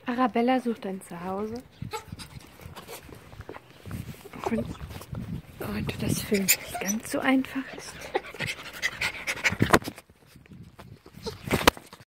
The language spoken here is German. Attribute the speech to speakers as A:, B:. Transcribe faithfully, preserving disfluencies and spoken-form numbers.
A: Arabella sucht ein Zuhause. Und, und das für mich nicht ganz so einfach ist.